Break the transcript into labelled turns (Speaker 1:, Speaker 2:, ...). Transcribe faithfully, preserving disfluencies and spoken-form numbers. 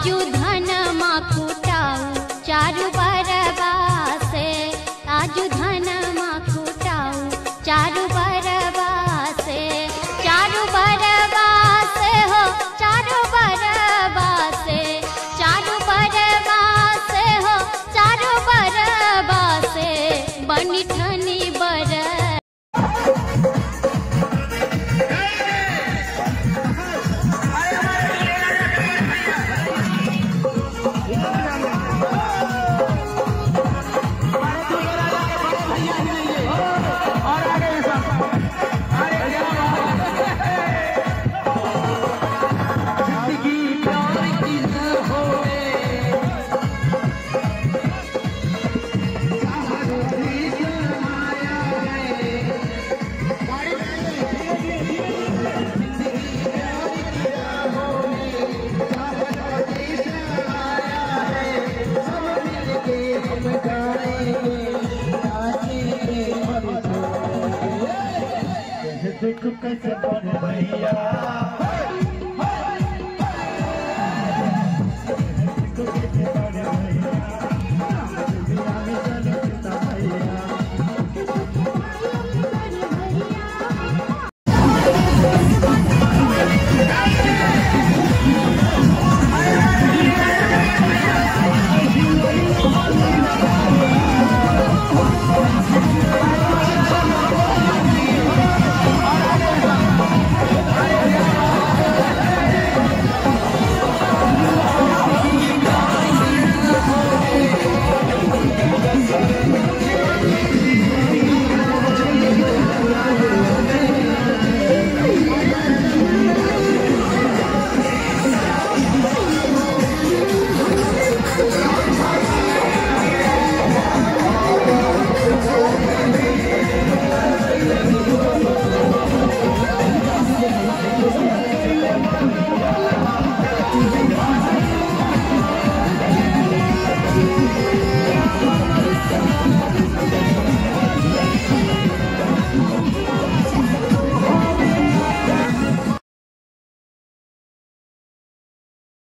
Speaker 1: ताजू धन मा खूटाऊ चारु बरबा से, ताजू धन मा खूटाऊ चारु बरबा से, चारु बरबा से हो चारु बरबा से, चारु बरबा से हो चारु बरबा से, बनी ठनी बर
Speaker 2: देखो कैसे बन भैया